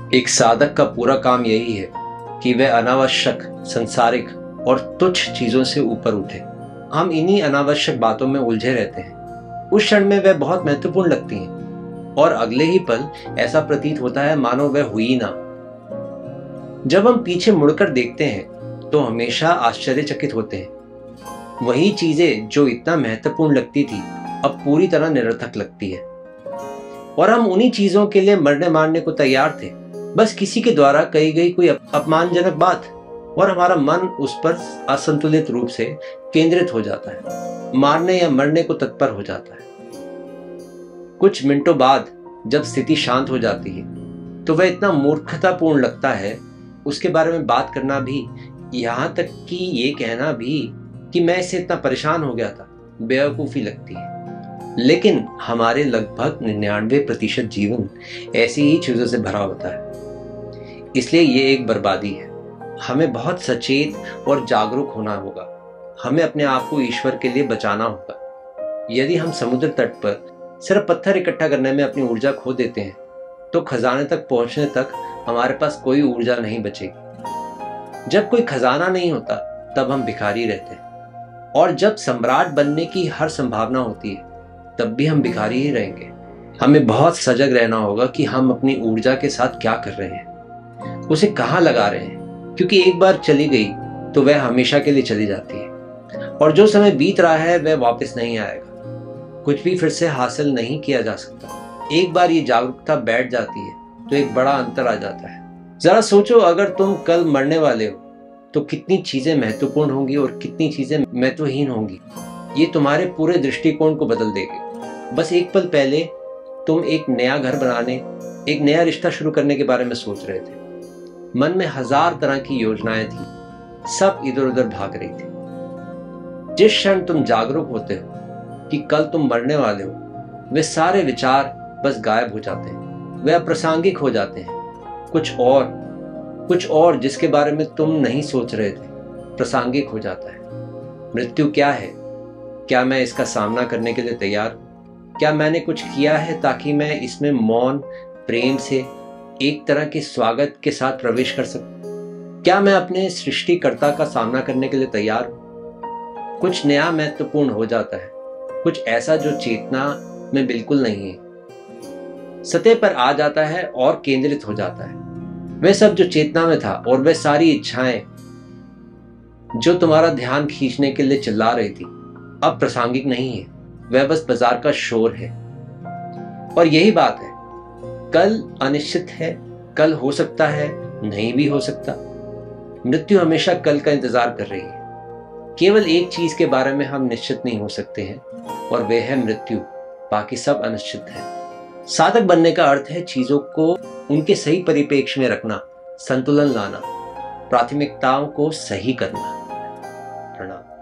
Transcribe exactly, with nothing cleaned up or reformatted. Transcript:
एक साधक का पूरा काम यही है कि वह अनावश्यक, सांसारिक और तुच्छ चीजों से ऊपर उठे। हम इन्हीं अनावश्यक बातों में उलझे रहते हैं। उस क्षण में वह बहुत महत्वपूर्ण लगती हैं और अगले ही पल ऐसा प्रतीत होता है मानो वह हुई ना। जब हम पीछे मुड़कर देखते हैं तो हमेशा आश्चर्यचकित होते हैं। वही चीजें जो इतना महत्वपूर्ण लगती थी अब पूरी तरह निरर्थक लगती है, और हम उन्हीं चीजों के लिए मरने मारने को तैयार थे, बस किसी के द्वारा कही गई कोई अपमानजनक बात, और हमारा मन उस पर असंतुलित रूप से केंद्रित हो जाता है, मारने या मरने को तत्पर हो जाता है। कुछ मिनटों बाद जब स्थिति शांत हो जाती है तो वह इतना मूर्खतापूर्ण लगता है, उसके बारे में बात करना भी, यहाँ तक कि ये कहना भी कि मैं इससे इतना परेशान हो गया था, बेवकूफ़ी लगती है। लेकिन हमारे लगभग निन्यानवे प्रतिशत जीवन ऐसी ही चीज़ों से भरा होता है, इसलिए ये एक बर्बादी है। हमें बहुत सचेत और जागरूक होना होगा। हमें अपने आप को ईश्वर के लिए बचाना होगा। यदि हम समुद्र तट पर सिर्फ पत्थर इकट्ठा करने में अपनी ऊर्जा खो देते हैं तो खजाने तक पहुंचने तक हमारे पास कोई ऊर्जा नहीं बचेगी। जब कोई खजाना नहीं होता तब हम भिखारी रहते हैं, और जब सम्राट बनने की हर संभावना होती है तब भी हम भिखारी ही रहेंगे। हमें बहुत सजग रहना होगा कि हम अपनी ऊर्जा के साथ क्या कर रहे हैं, उसे कहाँ लगा रहे हैं, क्योंकि एक बार चली गई तो वह हमेशा के लिए चली जाती है, और जो समय बीत रहा है वह वापस नहीं आएगा। कुछ भी फिर से हासिल नहीं किया जा सकता। एक बार ये जागरूकता बैठ जाती है तो एक बड़ा अंतर आ जाता है। जरा सोचो, अगर तुम कल मरने वाले हो तो कितनी चीजें महत्वपूर्ण होंगी और कितनी चीजें महत्वहीन होंगी। ये तुम्हारे पूरे दृष्टिकोण को बदल देगी। बस एक पल पहले तुम एक नया घर बनाने, एक नया रिश्ता शुरू करने के बारे में सोच रहे थे। मन में हजार तरह की योजनाएं थी, सब इधर उधर भाग रही थी। जिस क्षण तुम जागरूक होते हो कि कल तुम मरने वाले हो, वे सारे विचार बस गायब हो जाते हैं, वे अप्रासंगिक हो जाते हैं। कुछ और कुछ और जिसके बारे में तुम नहीं सोच रहे थे प्रासंगिक हो जाता है। मृत्यु क्या है? क्या मैं इसका सामना करने के लिए तैयार? क्या मैंने कुछ किया है ताकि मैं इसमें मौन प्रेम से एक तरह के स्वागत के साथ प्रवेश कर सकूं? क्या मैं अपने सृष्टिकर्ता का सामना करने के लिए तैयार हूं? कुछ नया महत्वपूर्ण हो जाता है, कुछ ऐसा जो चेतना में बिल्कुल नहीं है, सतह पर आ जाता है और केंद्रित हो जाता है। वह सब जो चेतना में था और वह सारी इच्छाएं जो तुम्हारा ध्यान खींचने के लिए चिल्ला रही थी अब प्रासंगिक नहीं है। वह बस बाजार का शोर है। और यही बात है, कल अनिश्चित है, कल हो सकता है, नहीं भी हो सकता। मृत्यु हमेशा कल का इंतजार कर रही है। केवल एक चीज के बारे में हम निश्चित नहीं हो सकते हैं, और वह है मृत्यु। बाकी सब अनिश्चित है। साधक बनने का अर्थ है चीजों को उनके सही परिप्रेक्ष्य में रखना, संतुलन लाना, प्राथमिकताओं को सही करना। प्रणाम।